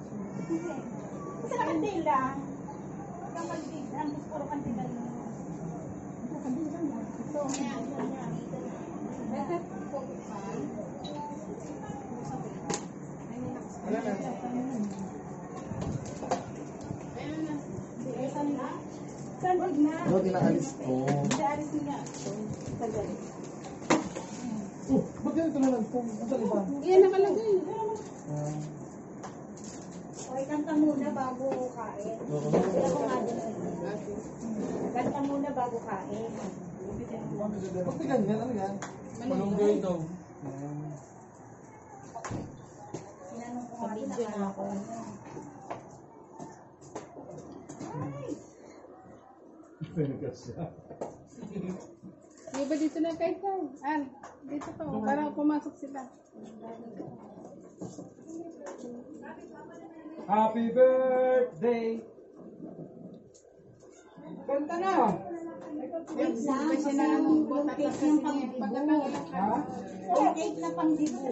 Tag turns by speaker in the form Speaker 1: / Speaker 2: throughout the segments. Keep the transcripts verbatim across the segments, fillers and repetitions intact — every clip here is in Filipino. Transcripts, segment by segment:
Speaker 1: Kasi nakandila. Nakandila. Ang gusto ko kandila na. Nakandila na. Ito.
Speaker 2: Wala na.
Speaker 1: Sandig na.
Speaker 2: Ano tinaalis ko?
Speaker 1: Tinaalis niya. Tagal.
Speaker 2: Oh, ba't ganito na lang ito? Ang sali ba?
Speaker 1: Yan nakalagay.
Speaker 2: Ah.
Speaker 1: Okay, kanta muna bago kain.
Speaker 2: Oo.
Speaker 1: Kaya ko nga din. Kanta muna bago kain.
Speaker 2: Ba't di ganyan? Ano yan? Malunggay daw.
Speaker 1: Sinanong ko nga din na ako.
Speaker 3: May ba dito na kay Kai? An, dito to. Para pumasok sila.
Speaker 2: Happy birthday! Kanta na!
Speaker 1: Wait lang, kasi yung cake yung pang-dibo.
Speaker 2: Ha?
Speaker 1: Yung cake na pang-dibo.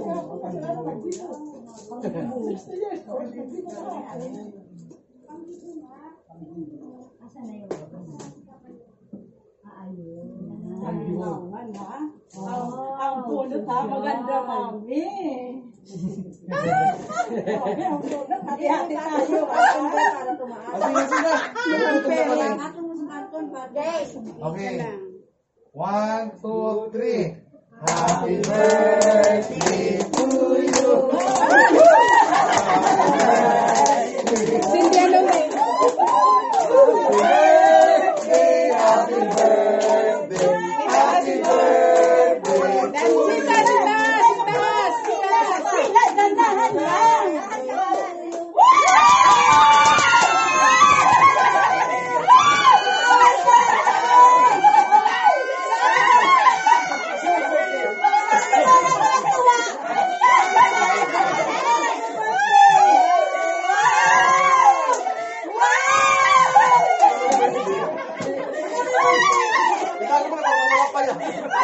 Speaker 1: Asan na yun? Ayun. Ang ha? Ang pulot ha, maganda mami. Ang pulot, hati-hati tayo. Para tumaas.
Speaker 2: Okay. One, two, three. Happy birthday to you.
Speaker 3: Cindy, ano na?
Speaker 2: Happy birthday, happy birthday.
Speaker 3: Sita, sita, sita, sita.
Speaker 1: Dandahan lang.
Speaker 2: Itago mo na kung mga pala.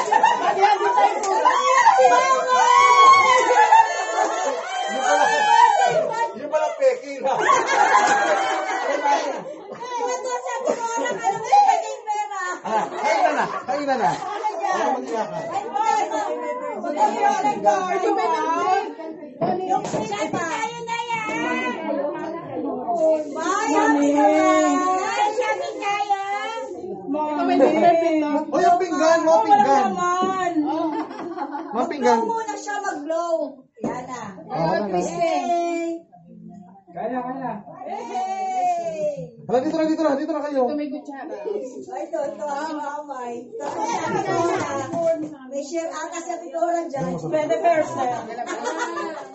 Speaker 2: Yung pala peki na. Ah, kain na na, kain na na. Ano mag-iyakan?
Speaker 3: Ikaw may pinipin, no?
Speaker 2: O yung pinggan, mo pinggan. Mga pinggan.
Speaker 1: Muna siya mag-blow. Yan na.
Speaker 2: Ah, wala na.
Speaker 4: Kaya, kaya.
Speaker 1: Hey!
Speaker 2: Hala, dito na, dito na, dito na kayo.
Speaker 3: Ito may kutsara.
Speaker 1: Ito, ito, ang mamay. May share ata sa pituran dyan. twenty percent.